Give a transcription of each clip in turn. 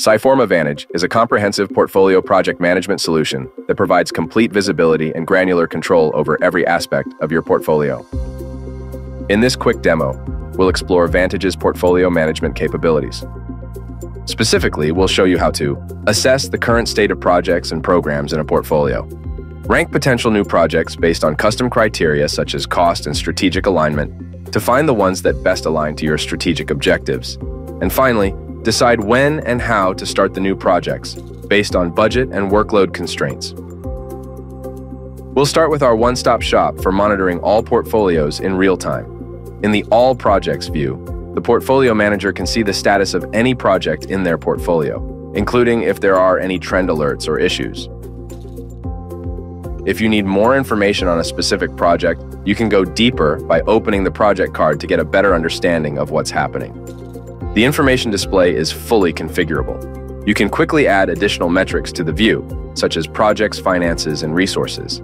Sciforma Vantage is a comprehensive portfolio project management solution that provides complete visibility and granular control over every aspect of your portfolio. In this quick demo, we'll explore Vantage's portfolio management capabilities. Specifically, we'll show you how to assess the current state of projects and programs in a portfolio, rank potential new projects based on custom criteria such as cost and strategic alignment to find the ones that best align to your strategic objectives, and finally, decide when and how to start the new projects based on budget and workload constraints. We'll start with our one-stop shop for monitoring all portfolios in real time. In the All Projects view, the portfolio manager can see the status of any project in their portfolio, including if there are any trend alerts or issues. If you need more information on a specific project, you can go deeper by opening the project card to get a better understanding of what's happening. The information display is fully configurable. You can quickly add additional metrics to the view, such as projects, finances, and resources.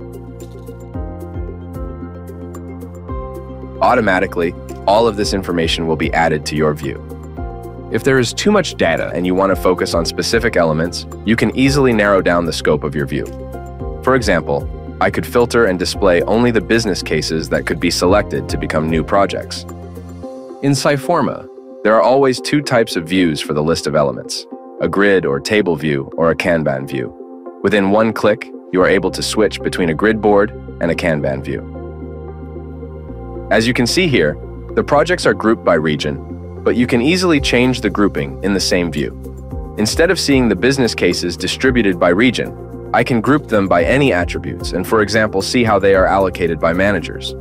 Automatically, all of this information will be added to your view. If there is too much data and you want to focus on specific elements, you can easily narrow down the scope of your view. For example, I could filter and display only the business cases that could be selected to become new projects. In Sciforma, there are always two types of views for the list of elements, a grid or table view or a Kanban view. Within one click, you are able to switch between a grid board and a Kanban view. As you can see here, the projects are grouped by region, but you can easily change the grouping in the same view. Instead of seeing the business cases distributed by region, I can group them by any attributes and, for example, see how they are allocated by managers.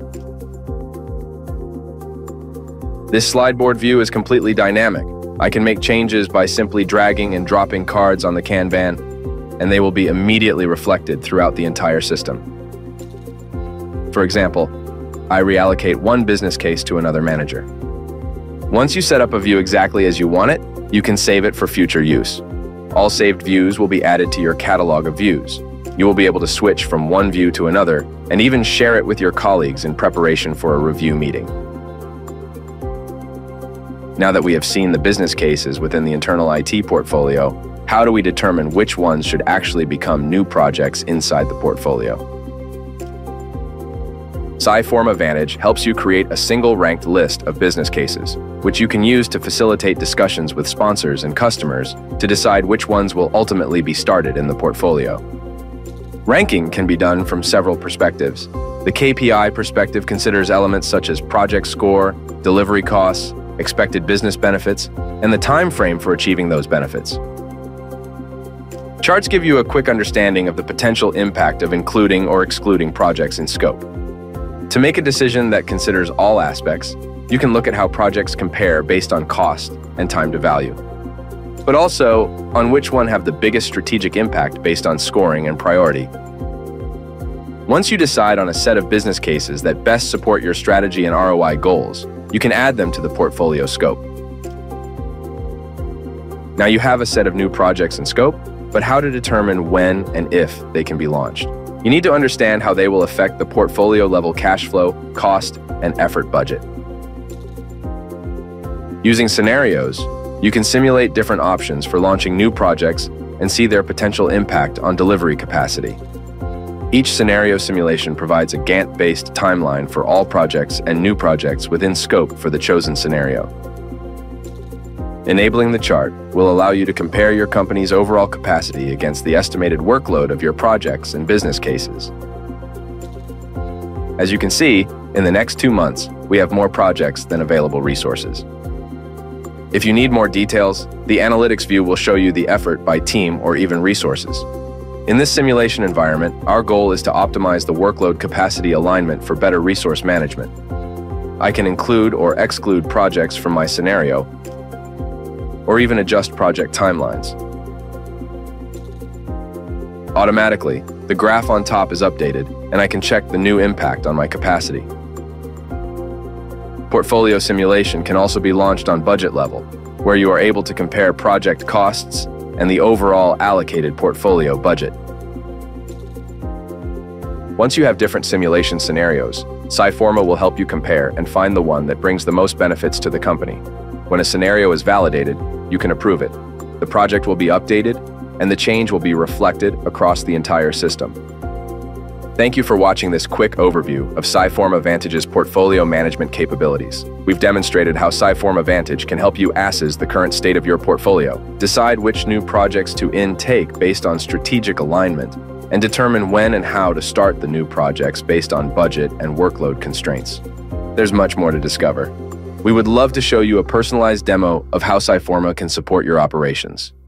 This slideboard view is completely dynamic. I can make changes by simply dragging and dropping cards on the Kanban, and they will be immediately reflected throughout the entire system. For example, I reallocate one business case to another manager. Once you set up a view exactly as you want it, you can save it for future use. All saved views will be added to your catalog of views. You will be able to switch from one view to another and even share it with your colleagues in preparation for a review meeting. Now that we have seen the business cases within the internal IT portfolio, how do we determine which ones should actually become new projects inside the portfolio? Sciforma Vantage helps you create a single ranked list of business cases, which you can use to facilitate discussions with sponsors and customers to decide which ones will ultimately be started in the portfolio. Ranking can be done from several perspectives. The KPI perspective considers elements such as project score, delivery costs, expected business benefits, and the time frame for achieving those benefits. Charts give you a quick understanding of the potential impact of including or excluding projects in scope. To make a decision that considers all aspects, you can look at how projects compare based on cost and time to value, but also on which one have the biggest strategic impact based on scoring and priority. Once you decide on a set of business cases that best support your strategy and ROI goals, you can add them to the portfolio scope. Now you have a set of new projects in scope, but how to determine when and if they can be launched? You need to understand how they will affect the portfolio level cash flow, cost, and effort budget. Using scenarios, you can simulate different options for launching new projects and see their potential impact on delivery capacity. Each scenario simulation provides a Gantt-based timeline for all projects and new projects within scope for the chosen scenario. Enabling the chart will allow you to compare your company's overall capacity against the estimated workload of your projects and business cases. As you can see, in the next 2 months, we have more projects than available resources. If you need more details, the analytics view will show you the effort by team or even resources. In this simulation environment, our goal is to optimize the workload capacity alignment for better resource management. I can include or exclude projects from my scenario, or even adjust project timelines. Automatically, the graph on top is updated, and I can check the new impact on my capacity. Portfolio simulation can also be launched on budget level, where you are able to compare project costs and the overall allocated portfolio budget. Once you have different simulation scenarios, Sciforma will help you compare and find the one that brings the most benefits to the company. When a scenario is validated, you can approve it. The project will be updated, and the change will be reflected across the entire system. Thank you for watching this quick overview of Sciforma Vantage's portfolio management capabilities. We've demonstrated how Sciforma Vantage can help you assess the current state of your portfolio, decide which new projects to intake based on strategic alignment, and determine when and how to start the new projects based on budget and workload constraints. There's much more to discover. We would love to show you a personalized demo of how Sciforma can support your operations.